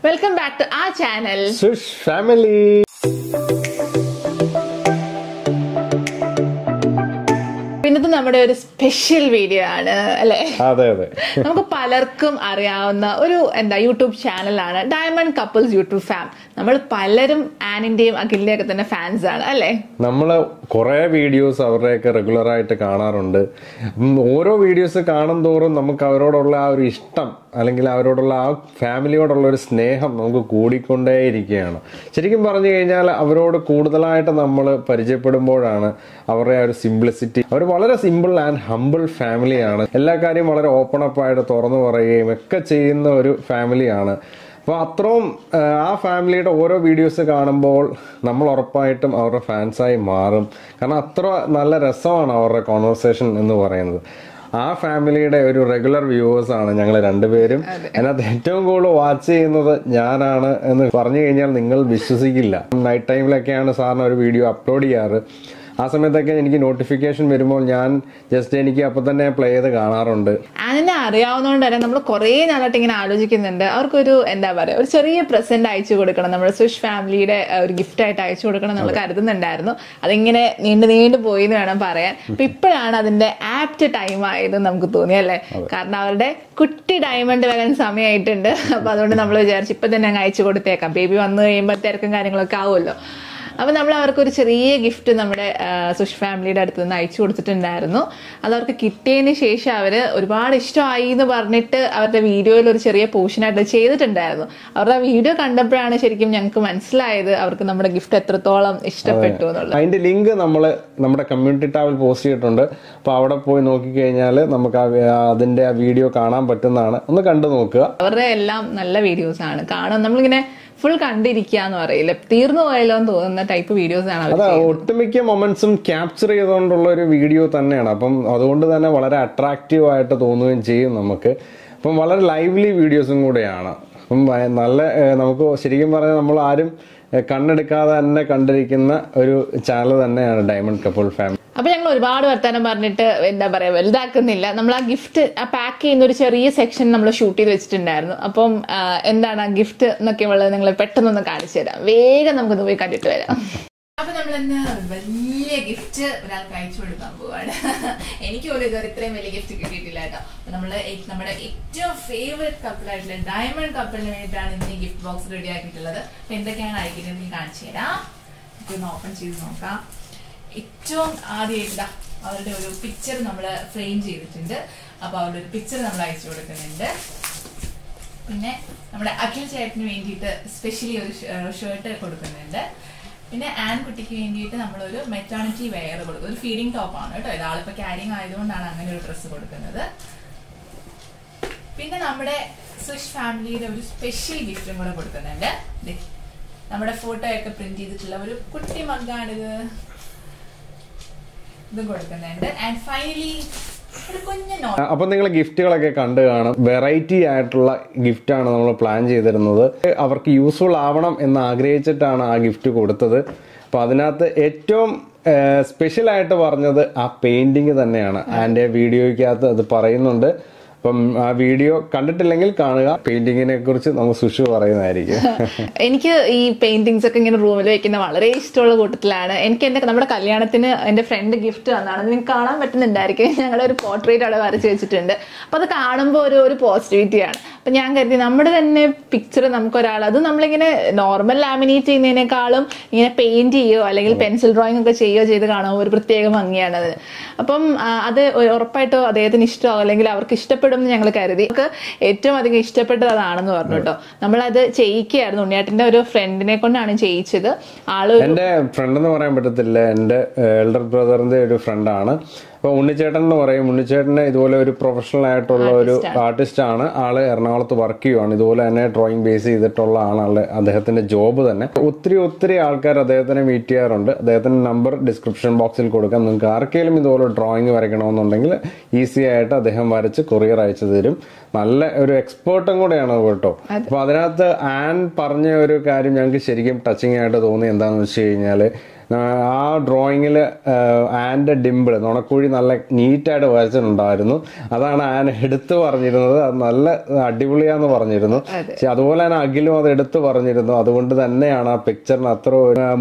Welcome back to our channel Sush Family. ഇന്നത്തെ നമ്മുടെ ഒരു സ്പെഷ്യൽ വീഡിയോ ആണ് അല്ലേ? അതെ അതെ, നമുക്ക് പലർക്കും അറിയാവുന്ന ഒരു യൂട്യൂബ് ചാനലാണ് ഡയമണ്ട് കപ്പിൾസ് യൂട്യൂബ് ഫാം. നമ്മൾ പലരും ആനിന്റെയും അഖിലിന്റെയും ഒക്കെ തന്നെ ഫാൻസ് ആണ് അല്ലേ? നമ്മള് കുറെ വീഡിയോസ് അവരുടെയൊക്കെ റെഗുലർ ആയിട്ട് കാണാറുണ്ട്. ഓരോ വീഡിയോസ് കാണും തോറും നമുക്ക് അവരോടുള്ള ആ ഒരു ഇഷ്ടം അല്ലെങ്കിൽ അവരോടുള്ള ആ ഫാമിലിയോടുള്ള ഒരു സ്നേഹം നമുക്ക് കൂടിക്കൊണ്ടേയിരിക്കുകയാണ്. ശരിക്കും പറഞ്ഞു കഴിഞ്ഞാൽ അവരോട് കൂടുതലായിട്ട് നമ്മൾ പരിചയപ്പെടുമ്പോഴാണ് അവരുടെ ആ ഒരു സിംപ്ലിസിറ്റി. അവർ വളരെ സിമ്പിൾ ആൻഡ് ഹംബിൾ ഫാമിലിയാണ്. എല്ലാ കാര്യവും വളരെ ഓപ്പൺ അപ്പ് ആയിട്ട് തുറന്നു പറയുകയും ഒക്കെ ചെയ്യുന്ന ഒരു ഫാമിലിയാണ്. അപ്പോൾ അത്രയും ആ ഫാമിലിയുടെ ഓരോ വീഡിയോസ് കാണുമ്പോൾ നമ്മൾ ഉറപ്പായിട്ടും അവരുടെ ഫാൻസായി മാറും. കാരണം അത്ര നല്ല രസമാണ് അവരുടെ കോൺവെർസേഷൻ എന്ന് പറയുന്നത്. ആ ഫാമിലിയുടെ ഒരു റെഗുലർ വ്യൂവേഴ്സ് ആണ് ഞങ്ങൾ രണ്ടുപേരും. അതിനകത്ത് ഏറ്റവും കൂടുതൽ വാച്ച് ചെയ്യുന്നത് ഞാനാണ് എന്ന് പറഞ്ഞു കഴിഞ്ഞാൽ നിങ്ങൾ വിശ്വസിക്കില്ല. നൈറ്റ് ടൈമിലൊക്കെയാണ് സാറിന് ഒരു വീഡിയോ അപ്ലോഡ് ചെയ്യാറ്. ആ സമയത്തൊക്കെ എനിക്ക് നോട്ടിഫിക്കേഷൻ വരുമ്പോൾ ഞാൻ എനിക്ക് അപ്പൊ തന്നെ പ്ലേ ചെയ്ത് കാണാറുണ്ട്. ആനിനെ അറിയാവുന്നതുകൊണ്ട് തന്നെ നമ്മൾ കുറെ നാളായിട്ട് ഇങ്ങനെ ആലോചിക്കുന്നുണ്ട് അവർക്കൊരു ഒരു ചെറിയ പ്രസന്റ് അയച്ചു കൊടുക്കണം, നമ്മുടെ സുഷ് ഫാമിലിയുടെ ഒരു ഗിഫ്റ്റ് ആയിട്ട് അയച്ചു കൊടുക്കണം നമ്മൾ കരുതുന്നുണ്ടായിരുന്നു. അതിങ്ങനെ നീണ്ടു പോയി എന്ന് വേണം പറയാൻ. അപ്പൊ ഇപ്പോഴാണ് അതിന്റെ ആപ്റ്റ് ടൈം ആയത് നമുക്ക് തോന്നിയല്ലേ? കാരണം അവരുടെ കുട്ടി ഡയമണ്ട് വരാൻ സമയമായിട്ടുണ്ട്. അപ്പൊ അതുകൊണ്ട് നമ്മൾ വിചാരിച്ചു ഇപ്പൊ തന്നെ അങ്ങ് അയച്ചു കൊടുത്തേക്കാം. ബേബി വന്നു കഴിയുമ്പോൾ തിരക്കും കാര്യങ്ങളൊക്കെ ആവുമല്ലോ. അപ്പൊ നമ്മൾ അവർക്കൊരു ചെറിയ ഗിഫ്റ്റ് നമ്മുടെ സുഷ് ഫാമിലിയുടെ അടുത്ത് നിന്ന് അയച്ചു കൊടുത്തിട്ടുണ്ടായിരുന്നു. അത് അവർക്ക് കിട്ടിയതിന് ശേഷം അവര് ഒരുപാട് ഇഷ്ടമായി എന്ന് പറഞ്ഞിട്ട് അവരുടെ വീഡിയോയിൽ ഒരു ചെറിയ പോർഷനായിട്ട് ചെയ്തിട്ടുണ്ടായിരുന്നു. അവരുടെ വീഡിയോ കണ്ടപ്പോഴാണ് ശരിക്കും ഞങ്ങൾക്ക് മനസ്സിലായത് അവർക്ക് നമ്മുടെ ഗിഫ്റ്റ് എത്രത്തോളം ഇഷ്ടപ്പെട്ടു എന്നുള്ളത്. അതിന്റെ ലിങ്ക് നമ്മൾ നമ്മുടെ കമ്മ്യൂണിറ്റി ടാബിൽ പോസ്റ്റ് ചെയ്തിട്ടുണ്ട്. അപ്പൊ അവിടെ പോയി നോക്കിക്കഴിഞ്ഞാൽ നമുക്ക് അതിന്റെ ആ വീഡിയോ കാണാൻ പറ്റുന്നതാണ്. ഒന്ന് കണ്ടു നോക്കുക. അവരുടെ എല്ലാം നല്ല വീഡിയോസ് ആണ് കാണാൻ. നമ്മളിങ്ങനെ ഫുൾ കണ്ടിരിക്കാന്ന് പറയില്ല, തീർന്നു പോയല്ലോ എന്ന് തോന്നുന്ന ടൈപ്പ് വീഡിയോസ് ആണ്. അതെ, ഒട്ടുമിക്ക മൊമെന്റ്സും ക്യാപ്ചർ ചെയ്തുകൊണ്ടുള്ള ഒരു വീഡിയോ തന്നെയാണ്. അപ്പം അതുകൊണ്ട് തന്നെ വളരെ അട്രാക്റ്റീവ് ആയിട്ട് തോന്നുകയും ചെയ്യും നമുക്ക്. അപ്പം വളരെ ലൈവ്ലി വീഡിയോസും കൂടെയാണ്. അപ്പം നല്ല നമുക്ക് ശരിക്കും പറഞ്ഞാൽ നമ്മൾ ആരും കണ്ണെടുക്കാതെ തന്നെ കണ്ടിരിക്കുന്ന ഒരു ചാനൽ തന്നെയാണ് ഡയമണ്ട് കപ്പിൾ ഫാമിലി. അപ്പൊ ഞങ്ങൾ ഒരുപാട് വർത്താനം പറഞ്ഞിട്ട് വലുതാക്കുന്നില്ല. നമ്മൾ ആ ഗിഫ്റ്റ് പാക്ക് ചെയ്യുന്ന ഒരു ചെറിയ സെക്ഷൻ നമ്മൾ ഷൂട്ട് ചെയ്ത് വെച്ചിട്ടുണ്ടായിരുന്നു. അപ്പം എന്താണ് ആ ഗിഫ്റ്റ് എന്നൊക്കെ ഉള്ളത് നിങ്ങൾ പെട്ടെന്നൊന്ന് കാണിച്ചു തരാം. വേഗം നമുക്കൊന്ന് പോയി കണ്ടിട്ട് വരാം. അപ്പൊ നമ്മളിന്ന് വലിയ ഗിഫ്റ്റ് ഒരാൾക്ക് അയച്ചു കൊടുക്കാൻ പോവാണ്. എനിക്ക് പോലും ഇതുവരെ ഇത്രയും വലിയ ഗിഫ്റ്റ് കിട്ടിയിട്ടില്ല കേട്ടോ. അപ്പൊ നമ്മള് നമ്മുടെ ഏറ്റവും ഫേവറേറ്റ് കപ്പിളായിട്ടുള്ള ഡയമണ്ട് കപ്പിളിന് വേണ്ടിയിട്ടാണ് ഇന്ന് ഗിഫ്റ്റ് ബോക്സ് റെഡി ആക്കിയിട്ടുള്ളത്. അപ്പൊ എന്തൊക്കെയാണ് അയക്കുന്നത് കാണിച്ചു തരാം. ഒന്ന് ഓപ്പൺ ചെയ്ത് നോക്കാം. ഏറ്റവും ആദ്യമായിട്ട് അവരുടെ ഒരു പിക്ചർ നമ്മൾ ഫ്രെയിം ചെയ്തിട്ടുണ്ട്. അപ്പൊ അവരുടെ ഒരു പിക്ചർ നമ്മൾ അയച്ചു കൊടുക്കുന്നുണ്ട്. പിന്നെ നമ്മുടെ അഖിൽ ചേട്ടന് വേണ്ടിയിട്ട് സ്പെഷ്യലി ഒരു ഷർട്ട് കൊടുക്കുന്നുണ്ട്. പിന്നെ ആൺകുട്ടിക്ക് വേണ്ടിയിട്ട് നമ്മളൊരു മെറ്റേണിറ്റി വെയർ കൊടുക്കും. ഒരു ഫീഡിങ് ടോപ്പാണ് കേട്ടോ. ഇതാളിപ്പോ ക്യാരിങ് ആയതുകൊണ്ടാണ് അങ്ങനെ ഒരു ഡ്രസ്സ് കൊടുക്കുന്നത്. പിന്നെ നമ്മുടെ സുഷ് ഫാമിലിയുടെ ഒരു സ്പെഷ്യൽ ഗിഫ്റ്റും കൂടെ കൊടുക്കുന്നുണ്ട്. നമ്മുടെ ഫോട്ടോ ഒക്കെ പ്രിന്റ് ചെയ്തിട്ടുള്ള ഒരു കുട്ടി മഗ്ഗാണിത്. ഇത് കൊടുക്കുന്നുണ്ട്. ആൻഡ് ഫൈനലി അപ്പൊ നിങ്ങൾ ഗിഫ്റ്റുകളൊക്കെ കണ്ടു കാണും. വെറൈറ്റി ആയിട്ടുള്ള ഗിഫ്റ്റ് ആണ് നമ്മൾ പ്ലാൻ ചെയ്തിരുന്നത്. അവർക്ക് യൂസ്ഫുൾ ആവണം എന്ന് ആഗ്രഹിച്ചിട്ടാണ് ആ ഗിഫ്റ്റ് കൊടുത്തത്. അപ്പൊ അതിനകത്ത് ഏറ്റവും സ്പെഷ്യൽ ആയിട്ട് പറഞ്ഞത് ആ പെയിന്റിങ് തന്നെയാണ്. അതിന്റെ വീഡിയോയ്ക്കകത്ത് അത് പറയുന്നുണ്ട്. അപ്പം ആ വീഡിയോ കണ്ടിട്ടില്ലെങ്കിൽ കാണുക. പെയിന്റിങ്ങിനെ കുറിച്ച് നമുക്ക് സുഷു പറയുന്നതായിരിക്കും. എനിക്ക് ഈ പെയിന്റിങ്സ് ഒക്കെ ഇങ്ങനെ റൂമിൽ വെക്കുന്ന വളരെ ഇഷ്ടമുള്ള കൂട്ടത്തിലാണ്. എനിക്ക് നമ്മുടെ കല്യാണത്തിന് എന്റെ ഫ്രണ്ട് ഗിഫ്റ്റ് തന്നാണ്. നിങ്ങൾക്ക് കാണാൻ പറ്റുന്നുണ്ടായിരിക്കും. ഞങ്ങളുടെ ഒരു പോർട്രേറ്റ് അവിടെ വരച്ച് വെച്ചിട്ടുണ്ട്. അപ്പൊ അത് കാണുമ്പോൾ ഒരു പോസിറ്റിവിറ്റിയാണ്. അപ്പൊ ഞാൻ കരുതി നമ്മുടെ തന്നെ പിക്ചർ നമുക്കൊരാൾ അത് നമ്മളിങ്ങനെ നോർമൽ ലാമിനേറ്റ് ചെയ്യുന്നതിനേക്കാളും ഇങ്ങനെ പെയിന്റ് ചെയ്യോ അല്ലെങ്കിൽ പെൻസിൽ ഡ്രോയിങ് ഒക്കെ ചെയ്ത് കാണുമ്പോൾ ഒരു പ്രത്യേക ഭംഗിയാണത്. അപ്പം അത് ഉറപ്പായിട്ടോ അദ്ദേഹത്തിന് ഇഷ്ടമോ അല്ലെങ്കിൽ അവർക്ക് ഇഷ്ടപ്പെടും ഞങ്ങൾ കരുതി. നമുക്ക് ഏറ്റവും അധികം ഇഷ്ടപ്പെട്ടത് അതാണെന്ന് പറഞ്ഞു കേട്ടോ. നമ്മളത് ചെയ്യിക്കുകയായിരുന്നു. ഉണ്ണിയേട്ടന്റെ ഒരു ഫ്രണ്ടിനെ കൊണ്ടാണ് ചെയ്യിച്ചത്. എന്റെ ഫ്രണ്ട് എന്ന് പറയാൻ പറ്റത്തില്ല, എന്റെ എൽഡർ ബ്രദറിന്റെ ഒരു ഫ്രണ്ടാണ്. അപ്പൊ ഉണ്ണിച്ചേട്ടൻ എന്ന് പറയും. ഉണ്ണിച്ചേട്ടന് ഇതുപോലെ ഒരു പ്രൊഫഷണൽ ആയിട്ടുള്ള ഒരു ആർട്ടിസ്റ്റ് ആണ്. ആള് എറണാകുളത്ത് വർക്ക് ചെയ്യുവാണ്. ഇതുപോലെ തന്നെ ഡ്രോയിങ് ബേസ് ചെയ്തിട്ടുള്ള ആളാണ് അദ്ദേഹത്തിന്റെ ജോബ് തന്നെ. ഒത്തിരി ആൾക്കാർ അദ്ദേഹത്തിനെ മീറ്റ് ചെയ്യാറുണ്ട്. അദ്ദേഹത്തിന്റെ നമ്പർ ഡിസ്ക്രിപ്ഷൻ ബോക്സിൽ കൊടുക്കാം. നിങ്ങൾക്ക് ആർക്കെങ്കിലും ഇതുപോലെ ഡ്രോയിങ് വരയ്ക്കണമെന്നുണ്ടെങ്കിൽ ഈസി ആയിട്ട് അദ്ദേഹം വരച്ച് കൊറിയർ അയച്ചു തരും. നല്ല ഒരു എക്സ്പേർട്ടും കൂടെയാണ് കേട്ടോ. അപ്പൊ അതിനകത്ത് ആൻ പറഞ്ഞ ഒരു കാര്യം ഞങ്ങൾക്ക് ശരിക്കും ടച്ചിങ് ആയിട്ട് തോന്നി. എന്താണെന്ന് വെച്ച് കഴിഞ്ഞാല് ആ ഡ്രോയിങ്ങിൽ ആൻ്റെ ഡിമ്പിൾ നുണക്കുഴി നല്ല നീറ്റായിട്ട് വരച്ചിട്ടുണ്ടായിരുന്നു. അതാണ് ആൻ എടുത്തു പറഞ്ഞിരുന്നത്. അത് നല്ല അടിപൊളിയാന്ന് പറഞ്ഞിരുന്നു. പക്ഷെ അതുപോലെ തന്നെ അഖിലും അത് എടുത്തു പറഞ്ഞിരുന്നു. അതുകൊണ്ട് തന്നെയാണ് ആ പിക്ചറിന് അത്ര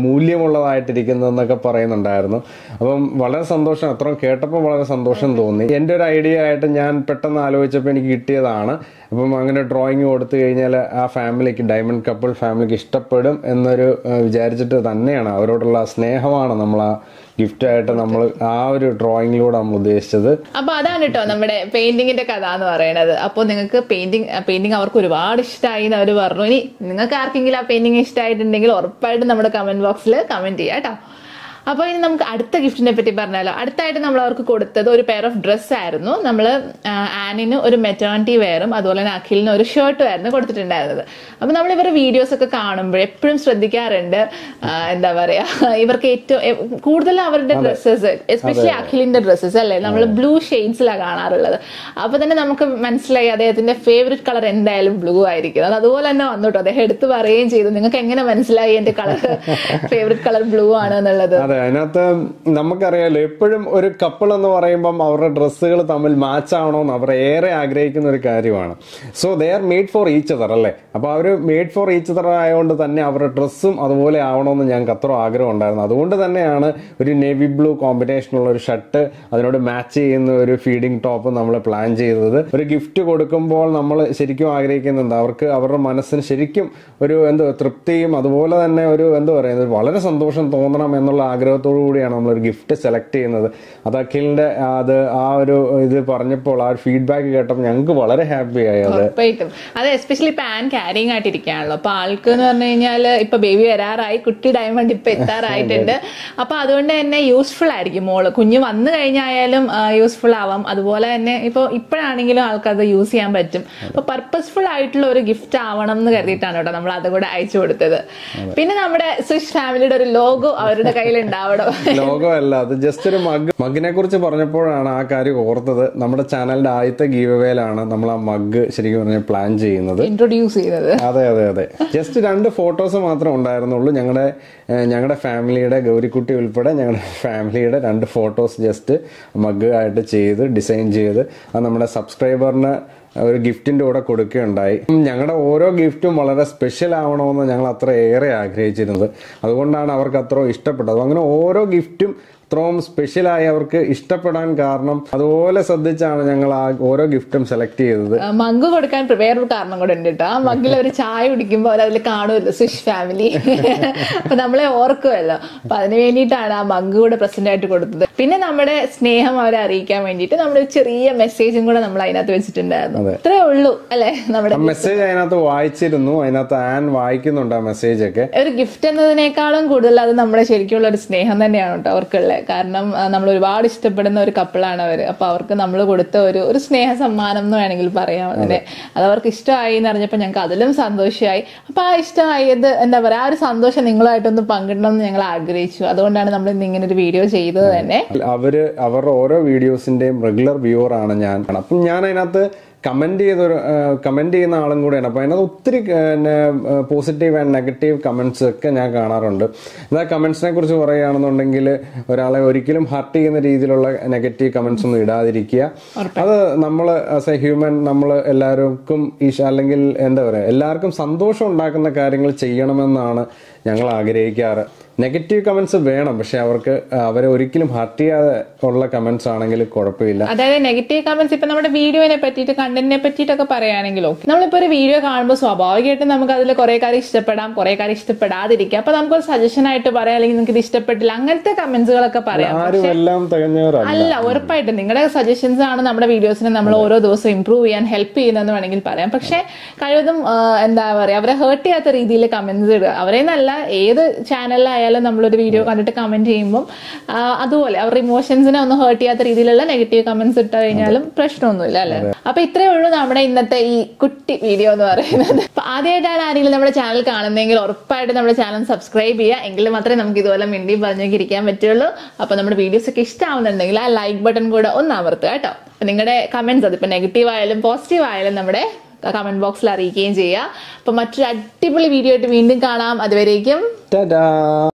മൂല്യമുള്ളതായിട്ടിരിക്കുന്നതെന്നൊക്കെ പറയുന്നുണ്ടായിരുന്നു. അപ്പം വളരെ സന്തോഷം, അത്രയും കേട്ടപ്പോൾ വളരെ സന്തോഷം തോന്നി. എൻ്റെ ഒരു ഐഡിയ ആയിട്ട് ഞാൻ പെട്ടെന്ന് ആലോചിച്ചപ്പോൾ എനിക്ക് കിട്ടിയതാണ്. അപ്പം അങ്ങനെ ഡ്രോയിങ് കൊടുത്തു കഴിഞ്ഞാൽ ആ ഫാമിലിക്ക്, ഡയമണ്ട് കപ്പിൾ ഫാമിലിക്ക് ഇഷ്ടപ്പെടും എന്നൊരു വിചാരിച്ചിട്ട് തന്നെയാണ്, അവരോടുള്ള സ്നേഹമാണ് നമ്മൾ ആ ഗിഫ്റ്റായിട്ട് നമ്മൾ ആ ഒരു ഡ്രോയിങ്ങിലൂടെ നമ്മൾ ഉദ്ദേശിച്ചത്. അപ്പൊ അതാണ് കേട്ടോ നമ്മുടെ പെയിന്റിങ്ങിന്റെ കഥ എന്ന് പറയുന്നത്. അപ്പോൾ നിങ്ങൾക്ക് പെയിന്റിങ് അവർക്ക് ഒരുപാട് ഇഷ്ടമായി എന്ന് അവർ പറഞ്ഞു. ഇനി നിങ്ങൾക്ക് ആർക്കെങ്കിലും ആ പെയിന്റിങ് ഇഷ്ടമായിട്ടുണ്ടെങ്കിൽ ഉറപ്പായിട്ടും നമ്മുടെ കമന്റ് ബോക്സിൽ കമന്റ് ചെയ്യാം കേട്ടോ. അപ്പോൾ ഇനി നമുക്ക് അടുത്ത ഗിഫ്റ്റിനെ പറ്റി പറഞ്ഞാലോ. അടുത്തായിട്ട് നമ്മൾ അവർക്ക് കൊടുത്തത് ഒരു പെയർ ഓഫ് ഡ്രസ്സ് ആയിരുന്നു. നമ്മൾ ആനിന് ഒരു മെറ്റേണിറ്റി വെയറും അതുപോലെ തന്നെ അഖിലിന് ഒരു ഷർട്ടും ആയിരുന്നു കൊടുത്തിട്ടുണ്ടായിരുന്നത്. അപ്പോൾ നമ്മൾ ഇവരുടെ വീഡിയോസ് ഒക്കെ കാണുമ്പോൾ എപ്പോഴും ശ്രദ്ധിക്കാറുണ്ട്, എന്താ പറയാ, ഇവർക്ക് ഏറ്റവും കൂടുതൽ അവരുടെ ഡ്രസ്സസ്, എസ്പെഷ്യലി അഖിലിന്റെ ഡ്രസ്സസ് അല്ലേ, നമ്മൾ ബ്ലൂ ഷെയ്ഡ്സിലാണ് കാണാറുള്ളത്. അപ്പൊ തന്നെ നമുക്ക് മനസ്സിലായി അദ്ദേഹത്തിന്റെ ഫേവറേറ്റ് കളർ എന്തായാലും ബ്ലൂ ആയിരിക്കും. അത് അതുപോലെ തന്നെ വന്നിട്ടോ, അദ്ദേഹം എടുത്ത് പറയുകയും ചെയ്തു. നിങ്ങൾക്ക് എങ്ങനെ മനസ്സിലായി എന്റെ കളർ ഫേവറേറ്റ് കളർ ബ്ലൂ ആണ് എന്നുള്ളത്? അതിനകത്ത് നമുക്കറിയാലോ, എപ്പോഴും ഒരു കപ്പിൾ എന്ന് പറയുമ്പം അവരുടെ ഡ്രസ്സുകൾ തമ്മിൽ മാച്ച് ആവണമെന്ന് അവർ ഏറെ ആഗ്രഹിക്കുന്ന ഒരു കാര്യമാണ്. So they are made for each other അല്ലേ. അപ്പൊ അവർ മെയ്ഡ് ഫോർ ഈച്ച് അതർ ആയതുകൊണ്ട് തന്നെ അവരുടെ ഡ്രസ്സും അതുപോലെ ആവണമെന്ന് ഞങ്ങൾക്ക് അത്ര ആഗ്രഹം ഉണ്ടായിരുന്നു. അതുകൊണ്ട് തന്നെയാണ് ഒരു നേവി ബ്ലൂ കോമ്പിനേഷനുള്ള ഒരു ഷർട്ട്, അതിനോട് മാച്ച് ചെയ്യുന്ന ഒരു ഫീഡിംഗ് ടോപ്പ് നമ്മൾ പ്ലാൻ ചെയ്തത്. ഒരു ഗിഫ്റ്റ് കൊടുക്കുമ്പോൾ നമ്മൾ ശരിക്കും ആഗ്രഹിക്കുന്നുണ്ട് അവർക്ക് അവരുടെ മനസ്സിന് ശരിക്കും ഒരു തൃപ്തിയും അതുപോലെ തന്നെ ഒരു പറയുന്നത് വളരെ സന്തോഷം തോന്നണം എന്നുള്ള ആഗ്രഹത്തോടു കൂടിയാണ് നമ്മളൊരു ഗിഫ്റ്റ് സെലക്ട് ചെയ്യുന്നത്. അത് അഖിലിന്റെ ആ ഒരു ഇത് പറഞ്ഞപ്പോൾ, ആ ഒരു ഫീഡ്ബാക്ക് കേട്ടപ്പോൾ ഞങ്ങൾക്ക് വളരെ ഹാപ്പി ആയി. അത് എസ്പെഷ്യലി ഇപ്പൊ ആൻ ക്യാരിങ് ആയിട്ടിരിക്കുകയാണല്ലോ. അപ്പൊ ആൾക്ക് എന്ന് പറഞ്ഞു കഴിഞ്ഞാൽ ഇപ്പൊ ബേബി വരാറായി, കുട്ടി ഡയമണ്ട് ഇപ്പൊ എത്താറായിട്ടുണ്ട്. അപ്പൊ അതുകൊണ്ട് തന്നെ യൂസ്ഫുൾ ആയിരിക്കും മോള്. കുഞ്ഞ് വന്നു കഴിഞ്ഞായാലും യൂസ്ഫുൾ ആവാം. അതുപോലെ തന്നെ ഇപ്പോഴാണെങ്കിലും ആൾക്കത് യൂസ് ചെയ്യാൻ പറ്റും. അപ്പൊ പർപ്പസ്ഫുൾ ആയിട്ടുള്ള ഒരു ഗിഫ്റ്റ് ആവണം എന്ന് കരുതിയിട്ടാണ് കേട്ടോ നമ്മൾ അതുകൂടെ അയച്ചു കൊടുത്തത്. പിന്നെ നമ്മുടെ സ്വിഷ് ഫാമിലിയുടെ ഒരു ലോഗോ അവരുടെ കയ്യിൽ ഉണ്ടാവണം. ലോഗോ അല്ല, അത് ജസ്റ്റ് ഒരു മഗ്ഗിനെ കുറിച്ച് പറഞ്ഞപ്പോഴാണ് ആ കാര്യം ഓർത്തത്. നമ്മുടെ ചാനലിന്റെ ആദ്യത്തെ ഗീവ് അവേയിലാണ് നമ്മൾ ആ മഗ് ശരിക്കും പറഞ്ഞാൽ പ്ലാൻ ചെയ്യുന്നത്, ഇൻട്രൊഡ്യൂസ് ചെയ്യുന്നത്. അതെ. ജസ്റ്റ് 2 ഫോട്ടോസ് മാത്രമേ ഉണ്ടായിരുന്നുള്ളൂ. ഞങ്ങളുടെ ഫാമിലിയുടെ, ഗൗരിക്കുട്ടി ഉൾപ്പെടെ ഞങ്ങളുടെ ഫാമിലിയുടെ 2 ഫോട്ടോസ് ജസ്റ്റ് മഗ് ആയിട്ട് ചെയ്ത് ഡിസൈൻ ചെയ്ത് അത് നമ്മുടെ സബ്സ്ക്രൈബറിന് ഒരു ഗിഫ്റ്റിന്റെ കൂടെ കൊടുക്കുകയുണ്ടായി. ഞങ്ങളുടെ ഓരോ ഗിഫ്റ്റും വളരെ സ്പെഷ്യൽ ആവണമെന്ന് ഞങ്ങൾ അത്ര ഏറെ ആഗ്രഹിച്ചിരുന്നത്. അതുകൊണ്ടാണ് അവർക്ക് അത്ര ഇഷ്ടപ്പെട്ടത്. അങ്ങനെ ഓരോ ഗിഫ്റ്റും അത്രയും സ്പെഷ്യലായി അവർക്ക് ഇഷ്ടപ്പെടാൻ കാരണം അതുപോലെ ശ്രദ്ധിച്ചാണ് ഞങ്ങൾ ആ ഓരോ ഗിഫ്റ്റും സെലക്ട് ചെയ്തത്. മഗ് കൊടുക്കാൻ വേറൊരു കാരണം കൂടെ ഉണ്ട് കേട്ടോ. ആ മഗ്ഗിൽ ഒരു ചായ കുടിക്കുമ്പോൾ അവരതിൽ കാണുമല്ലോ സ്വിഷ് ഫാമിലി, അപ്പൊ നമ്മളെ ഓർക്കുമല്ലോ. അപ്പൊ അതിന് വേണ്ടിയിട്ടാണ് ആ മഗ് കൂടെ പ്രസന്റ് ആയിട്ട് കൊടുത്തത്. പിന്നെ നമ്മുടെ സ്നേഹം അവരെ അറിയിക്കാൻ വേണ്ടിയിട്ട് നമ്മുടെ ചെറിയ മെസ്സേജും കൂടെ നമ്മൾ അതിനകത്ത് വെച്ചിട്ടുണ്ടായിരുന്നു. ഇത്രേ ഉള്ളൂ അല്ലെ. നമ്മുടെ മെസ്സേജ് അതിനകത്ത് വായിച്ചിരുന്നു, അതിനകത്ത് ആൻ വായിക്കുന്നുണ്ട് ആ മെസ്സേജ് ഒക്കെ. ഒരു ഗിഫ്റ്റ് എന്നതിനേക്കാളും കൂടുതൽ അത് നമ്മുടെ ശരിക്കുള്ള ഒരു സ്നേഹം തന്നെയാണ് കേട്ടോ അവർക്കുള്ള. കാരണം നമ്മൾ ഒരുപാട് ഇഷ്ടപ്പെടുന്ന ഒരു കപ്പിളാണ് അവര്. അപ്പൊ അവർക്ക് നമ്മൾ കൊടുത്ത ഒരു സ്നേഹ സമ്മാനം എന്ന് വേണമെങ്കിൽ പറയാം. അതിന്റെ അത് അവർക്ക് ഇഷ്ടമായി എന്ന് അറിഞ്ഞപ്പോൾ ഞങ്ങൾക്ക് അതിലും സന്തോഷമായി. അപ്പൊ ആ ഇഷ്ടമായത് എന്താ പറയാ, ആ ഒരു സന്തോഷം നിങ്ങളുമായിട്ടൊന്ന് പങ്കിടണം എന്ന് ഞങ്ങൾ ആഗ്രഹിച്ചു. അതുകൊണ്ടാണ് നമ്മൾ ഇന്ന് ഇങ്ങനെ ഒരു വീഡിയോ ചെയ്തത് തന്നെ. അവരുടെ ഓരോ വീഡിയോസിന്റെയും റെഗുലർ വ്യൂവർ ആണ് ഞാൻ. അപ്പം ഞാൻ അതിനകത്ത് കമന്റ് ചെയ്യുന്ന ആളും കൂടെയാണ്. അപ്പൊ അതിനകത്ത് ഒത്തിരി പോസിറ്റീവ് ആൻഡ് നെഗറ്റീവ് കമന്റ്സ് ഒക്കെ ഞാൻ കാണാറുണ്ട്. എന്നാൽ കമന്റ്സിനെ കുറിച്ച് പറയുകയാണെന്നുണ്ടെങ്കിൽ ഒരാളെ ഒരിക്കലും ഹർട്ട് ചെയ്യുന്ന രീതിയിലുള്ള നെഗറ്റീവ് കമന്റ്സ് ഒന്നും ഇടാതിരിക്കുക. അത് നമ്മൾ ആസ് എ ഹ്യൂമൻ നമ്മൾ എല്ലാവർക്കും അല്ലെങ്കിൽ എല്ലാവർക്കും സന്തോഷം ഉണ്ടാക്കുന്ന കാര്യങ്ങൾ ചെയ്യണമെന്നാണ് ഞങ്ങൾ ആഗ്രഹിക്കാറ്. നെഗറ്റീവ് കമന്റ്സ് വേണം, പക്ഷെ അവരെ ഒരിക്കലും ഹർട്ട് ചെയ്യാതെ ഉള്ള കമന്റ്സ് ആണെങ്കിൽ കുഴപ്പമില്ല. അതായത് നെഗറ്റീവ് കമന്റ്സ് ഇപ്പൊ നമ്മുടെ വീഡിയോനെ പറ്റിയിട്ട്, കണ്ടന്റിനെ പറ്റിയിട്ടൊക്കെ പറയുകയാണെങ്കിലോ, നമ്മളിപ്പോ ഒരു വീഡിയോ കാണുമ്പോൾ സ്വാഭാവികമായിട്ടും നമുക്ക് അതിൽ കുറെ കാര്യം ഇഷ്ടപ്പെടാം, കുറെ കാര്യം ഇഷ്ടപ്പെടാതിരിക്കാം. അപ്പൊ നമുക്കൊരു സജഷൻ ആയിട്ട് പറയാം, അല്ലെങ്കിൽ നിങ്ങൾക്ക് ഇത് ഇഷ്ടപ്പെട്ടില്ല, അങ്ങനത്തെ കമന്റ്സുകളൊക്കെ പറയാം. അല്ല, ഉറപ്പായിട്ടും നിങ്ങളുടെ സജഷൻസ് ആണ് നമ്മുടെ വീഡിയോസിനെ നമ്മൾ ഓരോ ദിവസവും ഇംപ്രൂവ് ചെയ്യാൻ ഹെൽപ്പ് ചെയ്യുന്നതെന്ന് വേണമെങ്കിൽ പറയാം. പക്ഷെ കഴിവതും എന്താ പറയാ, അവരെ ഹേർട്ട് ചെയ്യാത്ത രീതിയിൽ കമന്റ്സ് ഇടുക. അവരെ നല്ല ഏത് ചാനലിലായാലും നമ്മളൊരു വീഡിയോ കണ്ടിട്ട് കമന്റ് ചെയ്യുമ്പോൾ അതുപോലെ അവരുടെ ഇമോഷൻസിനെ ഒന്ന് ഹേർട്ട് ചെയ്യാത്ത രീതിയിലുള്ള നെഗറ്റീവ് കമന്റ്സ് ഇട്ട് കഴിഞ്ഞാലും പ്രശ്നമൊന്നുമില്ല അല്ലെ. അപ്പൊ ഇത്രയേ ഉള്ളൂ നമ്മുടെ ഇന്നത്തെ ഈ കുട്ടി വീഡിയോ എന്ന് പറയുന്നത്. അപ്പൊ ആദ്യമായിട്ടാണ് ആരെങ്കിലും നമ്മുടെ ചാനൽ കാണുന്നതെങ്കിൽ ഉറപ്പായിട്ട് നമ്മുടെ ചാനൽ സബ്സ്ക്രൈബ് ചെയ്യുക. എങ്കിലും മാത്രമേ നമുക്ക് ഇതുപോലെ മിണ്ടി പറഞ്ഞൊക്കെ ഇരിക്കാൻ പറ്റുള്ളൂ. അപ്പൊ നമ്മുടെ വീഡിയോസ് ഒക്കെ ഇഷ്ടമാവുന്നുണ്ടെങ്കിൽ ആ ലൈക്ക് ബട്ടൺ കൂടെ ഒന്ന് അമർത്തുക കേട്ടോ. അപ്പൊ നിങ്ങളുടെ കമന്റ്സ് അതിപ്പോ നെഗറ്റീവ് ആയാലും പോസിറ്റീവ് ആയാലും നമ്മുടെ കമന്റ് ബോക്സിൽ അറിയിക്കുകയും ചെയ്യുക. അപ്പൊ മറ്റൊരു അടിപൊളി വീഡിയോ ആയിട്ട് വീണ്ടും കാണാം. അതുവരേക്കും